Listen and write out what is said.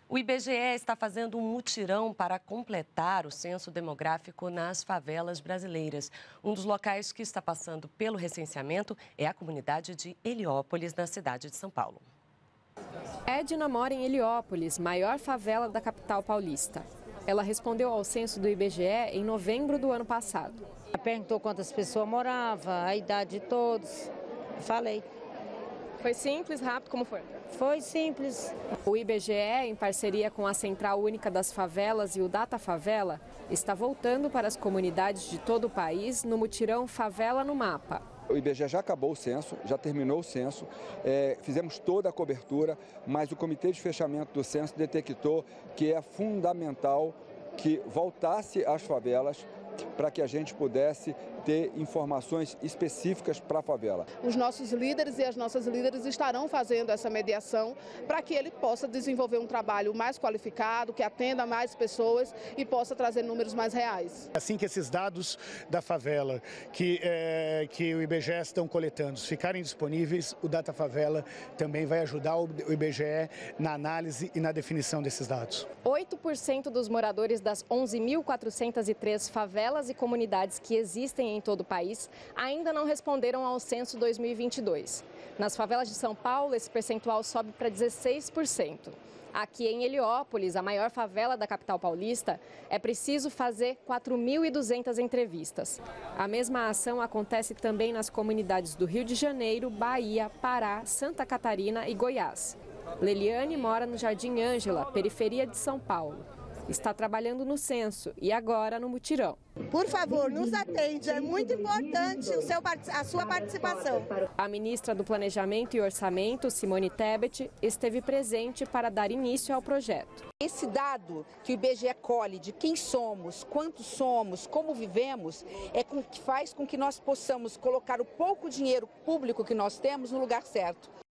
O IBGE está fazendo um mutirão para completar o censo demográfico nas favelas brasileiras. Um dos locais que está passando pelo recenseamento é a comunidade de Heliópolis, na cidade de São Paulo. Edna mora em Heliópolis, maior favela da capital paulista. Ela respondeu ao censo do IBGE em novembro do ano passado. Perguntou quantas pessoas moravam, a idade de todos. Falei. Foi simples, rápido, como foi? Foi simples. O IBGE, em parceria com a Central Única das Favelas e o Data Favela, está voltando para as comunidades de todo o país no mutirão Favela no Mapa. O IBGE já acabou o censo, já terminou o censo, fizemos toda a cobertura, mas o comitê de fechamento do censo detectou que é fundamental que voltasse às favelas para que a gente pudesse ter informações específicas para a favela. Os nossos líderes e as nossas líderes estarão fazendo essa mediação para que ele possa desenvolver um trabalho mais qualificado, que atenda mais pessoas e possa trazer números mais reais. Assim que esses dados da favela que o IBGE estão coletando ficarem disponíveis, o Data Favela também vai ajudar o IBGE na análise e na definição desses dados. 8% dos moradores das 11.403 favelas e comunidades que existem em todo o país ainda não responderam ao censo 2022. Nas favelas de São Paulo, esse percentual sobe para 16%. Aqui em Heliópolis, a maior favela da capital paulista, é preciso fazer 4.200 entrevistas. A mesma ação acontece também nas comunidades do Rio de Janeiro, Bahia, Pará, Santa Catarina e Goiás. Leliane mora no Jardim Ângela, periferia de São Paulo. Está trabalhando no censo e agora no mutirão. Por favor, nos atende, é muito importante a sua participação. A ministra do Planejamento e Orçamento, Simone Tebet, esteve presente para dar início ao projeto. Esse dado que o IBGE colhe de quem somos, quantos somos, como vivemos, que faz com que nós possamos colocar o pouco dinheiro público que nós temos no lugar certo.